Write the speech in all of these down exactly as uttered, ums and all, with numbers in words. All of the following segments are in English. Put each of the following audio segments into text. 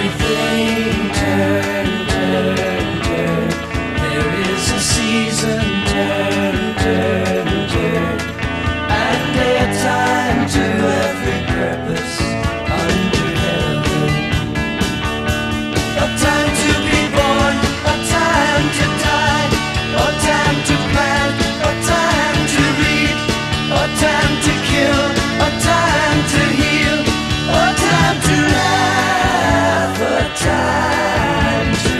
everything turn, turn, turn. There is a season, turn, turn, turn. And a time to every purpose under heaven. A time to be born, a time to die, a time to plant, a time to reap, a time to kill, a time to heal, a time to laugh, a time to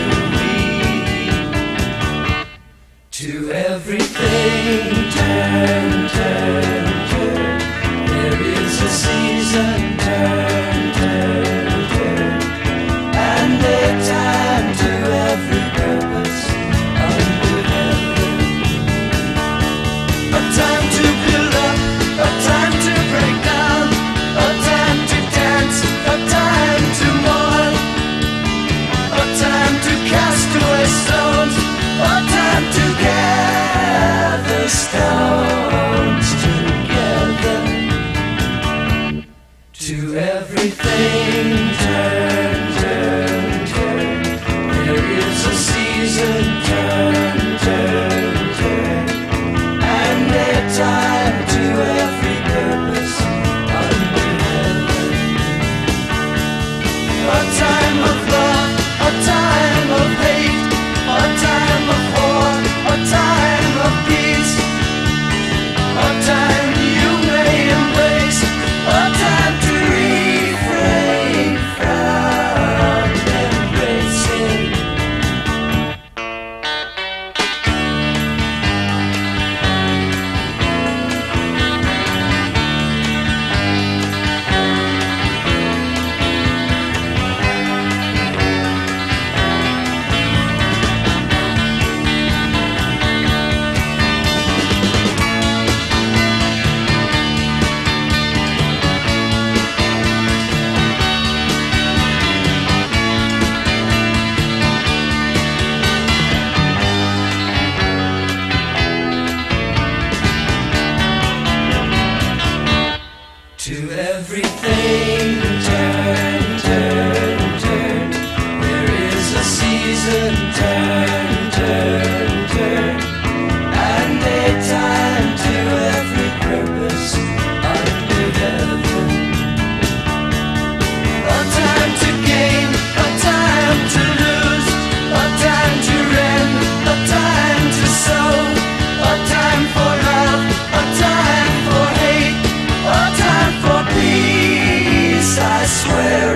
weep. To everything turn, turn, turn. There is a season, turn, turn, turn. And a time to every purpose under heaven. A time to build up, a time to break down, a time to dance, a time to mourn, a time to cast away stones, a time to gather stones together. To everything turn, turn, turn. There is a season, turn, turn, turn. And a time to every purpose under heaven. A time of love, a time of hate, a time of war, a time of peace, a time you may embrace, a time to refrain from embracing. To everything turn, turn, turn. There is a season, turn, turn, turn. And a time to every purpose under heaven. A time to gain, a time to lose, a time to rend, a time to sow, a time for love, a time for hate, a time for peace, I swear